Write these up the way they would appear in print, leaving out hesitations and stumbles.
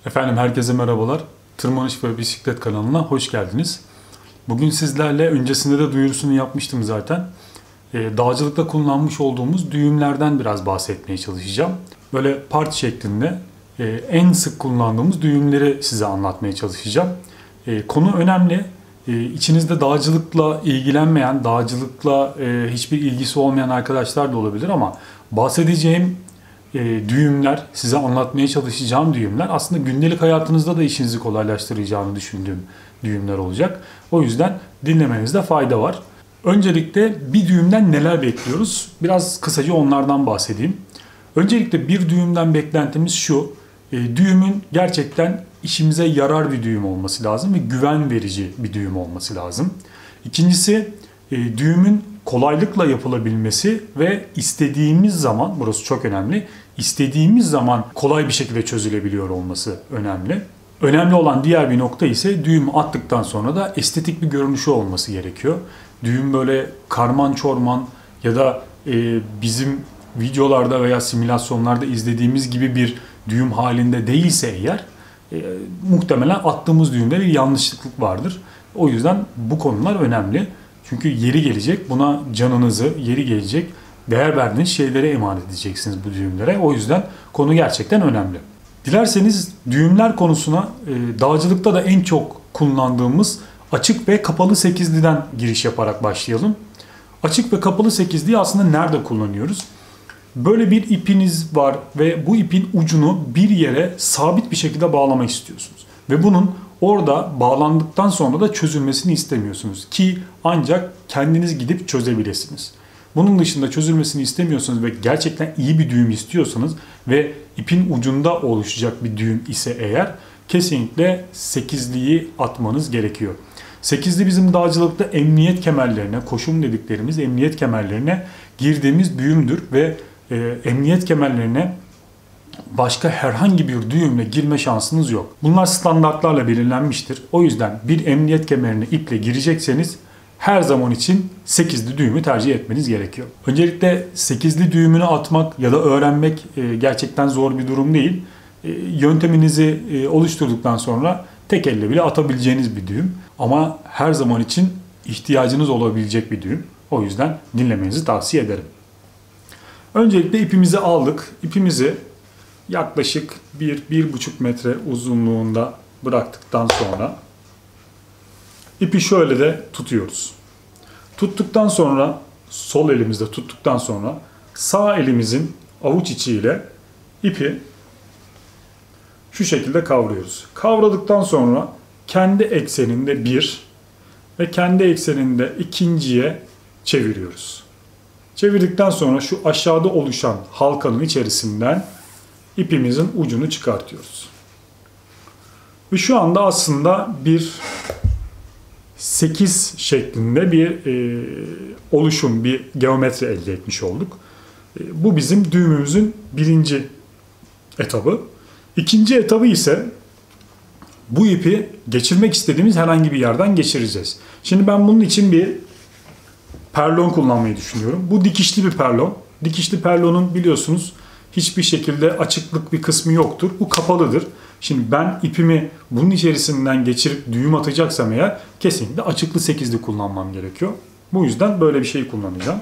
Efendim herkese merhabalar. Tırmanış ve Bisiklet kanalına hoş geldiniz. Bugün sizlerle öncesinde de duyurusunu yapmıştım zaten. Dağcılıkta kullanmış olduğumuz düğümlerden biraz bahsetmeye çalışacağım. Böyle part şeklinde en sık kullandığımız düğümleri size anlatmaya çalışacağım. Konu önemli. İçinizde dağcılıkla ilgilenmeyen, dağcılıkla hiçbir ilgisi olmayan arkadaşlar da olabilir ama bahsedeceğim düğümler, size anlatmaya çalışacağım düğümler aslında gündelik hayatınızda da işinizi kolaylaştıracağını düşündüğüm düğümler olacak. O yüzden dinlemenizde fayda var. Öncelikle bir düğümden neler bekliyoruz? Biraz kısaca onlardan bahsedeyim. Öncelikle bir düğümden beklentimiz şu. Düğümün gerçekten işimize yarar bir düğüm olması lazım ve güven verici bir düğüm olması lazım. İkincisi düğümün kolaylıkla yapılabilmesi ve istediğimiz zaman, burası çok önemli, istediğimiz zaman kolay bir şekilde çözülebiliyor olması önemli. Önemli olan diğer bir nokta ise düğüm attıktan sonra da estetik bir görünüşü olması gerekiyor. Düğüm böyle karman çorman ya da bizim videolarda veya simülasyonlarda izlediğimiz gibi bir düğüm halinde değilse eğer muhtemelen attığımız düğümde bir yanlışlık vardır. O yüzden bu konular önemli. Çünkü yeri gelecek buna canınızı, yeri gelecek değer verdiğiniz şeylere emanet edeceksiniz bu düğümlere. O yüzden konu gerçekten önemli. Dilerseniz düğümler konusuna dağcılıkta da en çok kullandığımız açık ve kapalı sekizliden giriş yaparak başlayalım. Açık ve kapalı sekizliği aslında nerede kullanıyoruz? Böyle bir ipiniz var ve bu ipin ucunu bir yere sabit bir şekilde bağlamak istiyorsunuz. Ve bunun orada bağlandıktan sonra da çözülmesini istemiyorsunuz ki ancak kendiniz gidip çözebilirsiniz. Bunun dışında çözülmesini istemiyorsanız ve gerçekten iyi bir düğüm istiyorsanız ve ipin ucunda oluşacak bir düğüm ise eğer kesinlikle sekizliği atmanız gerekiyor. Sekizli bizim dağcılıkta emniyet kemerlerine, koşum dediklerimiz emniyet kemerlerine girdiğimiz düğümdür ve emniyet kemerlerine başka herhangi bir düğümle girme şansınız yok. Bunlar standartlarla belirlenmiştir. O yüzden bir emniyet kemerine iple girecekseniz her zaman için 8'li düğümü tercih etmeniz gerekiyor. Öncelikle 8'li düğümünü atmak ya da öğrenmek gerçekten zor bir durum değil. Yönteminizi oluşturduktan sonra tek elle bile atabileceğiniz bir düğüm. Ama her zaman için ihtiyacınız olabilecek bir düğüm. O yüzden dinlemenizi tavsiye ederim. Öncelikle ipimizi aldık. İpimizi yaklaşık 1-1,5 metre uzunluğunda bıraktıktan sonra ipi şöyle de tutuyoruz. Tuttuktan sonra sol elimizde tuttuktan sonra sağ elimizin avuç içiyle ipi şu şekilde kavruyoruz. Kavradıktan sonra kendi ekseninde bir ve kendi ekseninde ikinciye çeviriyoruz. Çevirdikten sonra şu aşağıda oluşan halkanın içerisinden ipimizin ucunu çıkartıyoruz. Ve şu anda aslında bir 8 şeklinde bir oluşum, bir geometri elde etmiş olduk. Bu bizim düğümümüzün birinci etabı. İkinci etabı ise bu ipi geçirmek istediğimiz herhangi bir yerden geçireceğiz. Şimdi ben bunun için bir perlon kullanmayı düşünüyorum. Bu dikişli bir perlon. Dikişli perlonun biliyorsunuz hiçbir şekilde açıklık bir kısmı yoktur. Bu kapalıdır. Şimdi ben ipimi bunun içerisinden geçirip düğüm atacaksam eğer kesinlikle açıklı 8'li kullanmam gerekiyor. Bu yüzden böyle bir şey kullanacağım.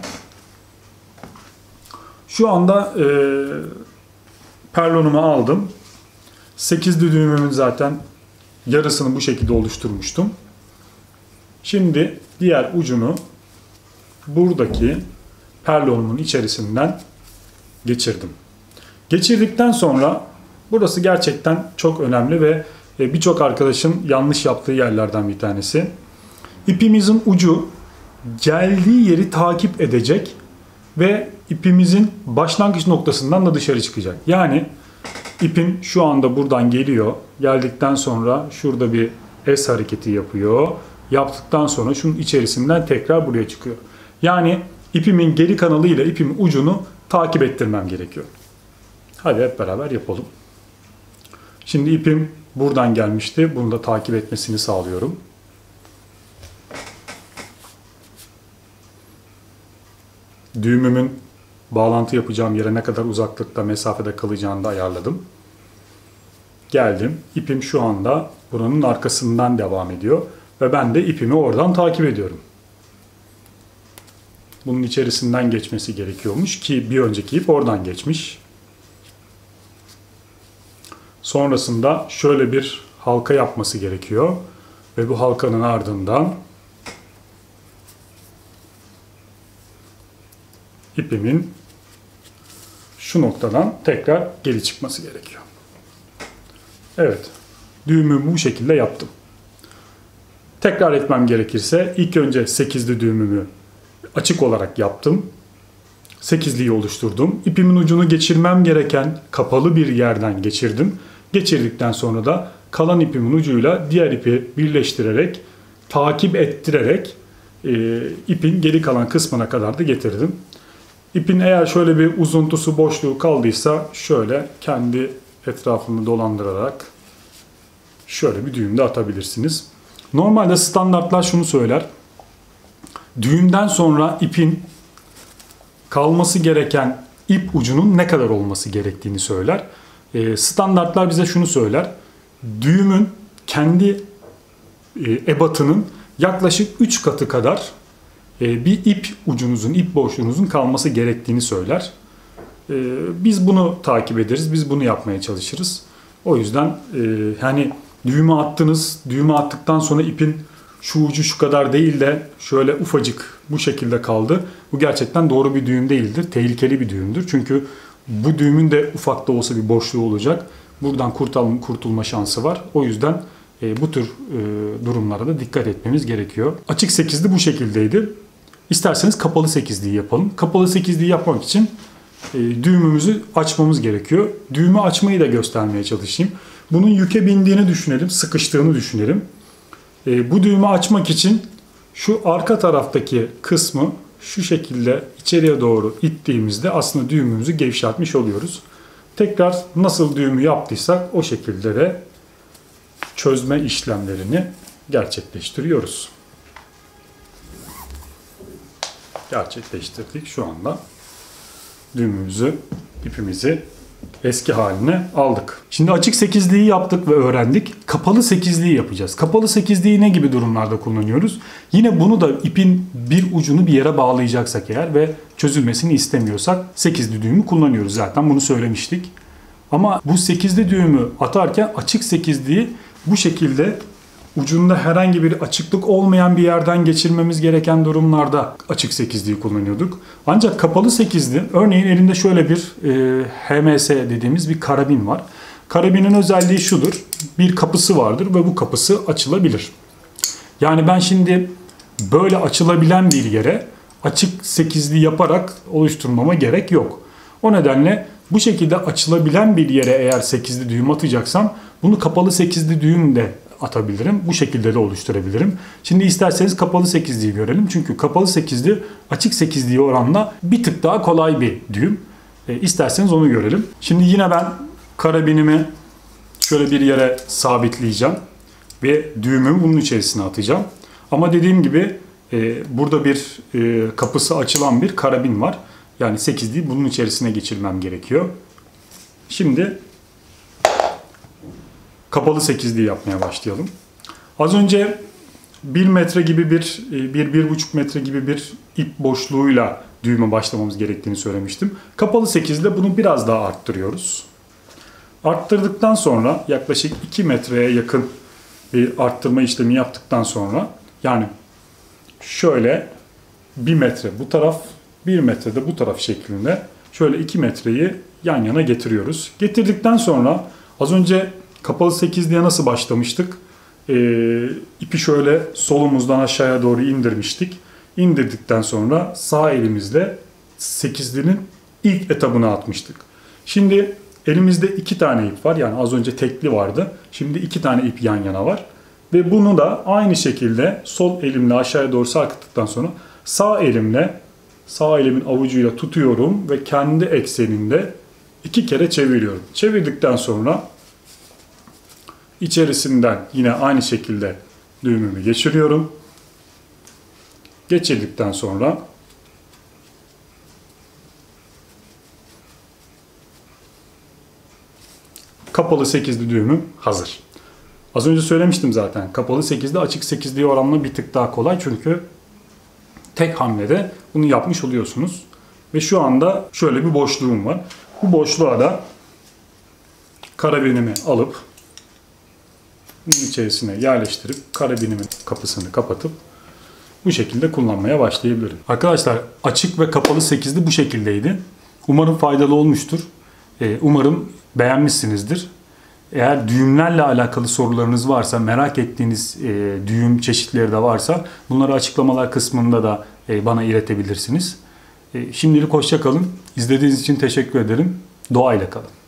Şu anda perlonumu aldım. 8'li düğümümün zaten yarısını bu şekilde oluşturmuştum. Şimdi diğer ucunu buradaki perlonumun içerisinden geçirdim. Geçirdikten sonra burası gerçekten çok önemli ve birçok arkadaşın yanlış yaptığı yerlerden bir tanesi. İpimizin ucu geldiği yeri takip edecek ve ipimizin başlangıç noktasından da dışarı çıkacak. Yani ipim şu anda buradan geliyor. Geldikten sonra şurada bir S hareketi yapıyor. Yaptıktan sonra şunun içerisinden tekrar buraya çıkıyor. Yani ipimin geri kanalıyla ipimin ucunu takip ettirmem gerekiyor. Hadi hep beraber yapalım. Şimdi ipim buradan gelmişti. Bunu da takip etmesini sağlıyorum. Düğümümün bağlantı yapacağım yere ne kadar uzaklıkta, mesafede kalacağını da ayarladım. geldim. İpim şu anda buranın arkasından devam ediyor. Ve ben de ipimi oradan takip ediyorum. Bunun içerisinden geçmesi gerekiyormuş ki bir önceki ip oradan geçmiş. Sonrasında şöyle bir halka yapması gerekiyor. Ve bu halkanın ardından ipimin şu noktadan tekrar geri çıkması gerekiyor. Evet, düğümümü bu şekilde yaptım. Tekrar etmem gerekirse ilk önce 8'li düğümümü açık olarak yaptım. 8'liyi oluşturdum. İpimin ucunu geçirmem gereken kapalı bir yerden geçirdim. Geçirdikten sonra da kalan ipimin ucuyla diğer ipi birleştirerek, takip ettirerek ipin geri kalan kısmına kadar da getirdim. İpin eğer şöyle bir uzuntusu, boşluğu kaldıysa şöyle kendi etrafını dolandırarak şöyle bir düğüm de atabilirsiniz. Normalde standartlar şunu söyler. Düğümden sonra ipin kalması gereken ip ucunun ne kadar olması gerektiğini söyler. Standartlar bize şunu söyler. Düğümün kendi ebatının yaklaşık 3 katı kadar bir ip ucunuzun, ip boşluğunuzun kalması gerektiğini söyler. Biz bunu takip ederiz, biz bunu yapmaya çalışırız. O yüzden hani düğümü attınız, düğümü attıktan sonra ipin şu ucu şu kadar değil de şöyle ufacık bu şekilde kaldı. Bu gerçekten doğru bir düğüm değildir, tehlikeli bir düğümdür. Çünkü bu düğümün de ufak da olsa bir boşluğu olacak. Buradan kurtulma şansı var. O yüzden bu tür durumlara da dikkat etmemiz gerekiyor. Açık 8'li bu şekildeydi. İsterseniz kapalı 8'liyi yapalım. Kapalı 8'liyi yapmak için düğümümüzü açmamız gerekiyor. Düğümü açmayı da göstermeye çalışayım. Bunun yüke bindiğini düşünelim, sıkıştığını düşünelim. Bu düğümü açmak için şu arka taraftaki kısmı şu şekilde içeriye doğru ittiğimizde aslında düğümümüzü gevşetmiş oluyoruz. Tekrar nasıl düğümü yaptıysak o şekilde de çözme işlemlerini gerçekleştiriyoruz. Gerçekleştirdik. Şu anda düğümümüzü, ipimizi eski haline aldık. Şimdi açık 8'liği yaptık ve öğrendik. Kapalı 8'liği yapacağız. Kapalı 8'liği ne gibi durumlarda kullanıyoruz? Yine bunu da ipin bir ucunu bir yere bağlayacaksak eğer ve çözülmesini istemiyorsak 8'li düğümü kullanıyoruz. Zaten bunu söylemiştik. Ama bu 8'li düğümü atarken açık 8'liği bu şekilde ucunda herhangi bir açıklık olmayan bir yerden geçirmemiz gereken durumlarda açık 8'liği kullanıyorduk. Ancak kapalı 8'li, örneğin elimde şöyle bir HMS dediğimiz bir karabin var. Karabinin özelliği şudur, bir kapısı vardır ve bu kapısı açılabilir. Yani ben şimdi böyle açılabilen bir yere açık 8'li yaparak oluşturmama gerek yok. O nedenle bu şekilde açılabilen bir yere eğer 8'li düğüm atacaksam bunu kapalı 8'li düğüm de atabilirim. Bu şekilde de oluşturabilirim. Şimdi isterseniz kapalı 8'liyi görelim. Çünkü kapalı 8'li açık 8'liye oranla bir tık daha kolay bir düğüm. İsterseniz onu görelim. Şimdi yine ben karabinimi şöyle bir yere sabitleyeceğim. Ve düğümümü bunun içerisine atacağım. Ama dediğim gibi burada bir kapısı açılan bir karabin var. Yani 8'liyi bunun içerisine geçirmem gerekiyor. Şimdi kapalı 8'liyi yapmaya başlayalım. Az önce 1 metre gibi 1,5 metre gibi bir ip boşluğuyla düğüme başlamamız gerektiğini söylemiştim. Kapalı 8'de bunu biraz daha arttırıyoruz. Arttırdıktan sonra yaklaşık 2 metreye yakın bir arttırma işlemi yaptıktan sonra yani şöyle 1 metre bu taraf 1 metre de bu taraf şeklinde şöyle 2 metreyi yan yana getiriyoruz. Getirdikten sonra az önce kapalı 8'liğe nasıl başlamıştık? İpi şöyle solumuzdan aşağıya doğru indirmiştik. İndirdikten sonra sağ elimizle 8'linin ilk etabını atmıştık. Şimdi elimizde 2 tane ip var. Yani az önce tekli vardı. Şimdi 2 tane ip yan yana var. Ve bunu da aynı şekilde sol elimle aşağıya doğru sarkıttıktan sonra sağ elimin avucuyla tutuyorum ve kendi ekseninde 2 kere çeviriyorum. Çevirdikten sonra içerisinden yine aynı şekilde düğümümü geçiriyorum. Geçirdikten sonra kapalı 8'li düğümüm hazır. Az önce söylemiştim zaten. Kapalı 8'li açık 8'liye oranla bir tık daha kolay. Çünkü tek hamlede bunu yapmış oluyorsunuz. Ve şu anda şöyle bir boşluğum var. Bu boşluğa da karabinimi alıp bunun içerisine yerleştirip karabinimin kapısını kapatıp bu şekilde kullanmaya başlayabilirim. Arkadaşlar açık ve kapalı 8'li bu şekildeydi. Umarım faydalı olmuştur. Umarım beğenmişsinizdir. Eğer düğümlerle alakalı sorularınız varsa, merak ettiğiniz düğüm çeşitleri de varsa bunları açıklamalar kısmında da bana iletebilirsiniz. Şimdilik hoşça kalın. İzlediğiniz için teşekkür ederim. Doğayla kalın.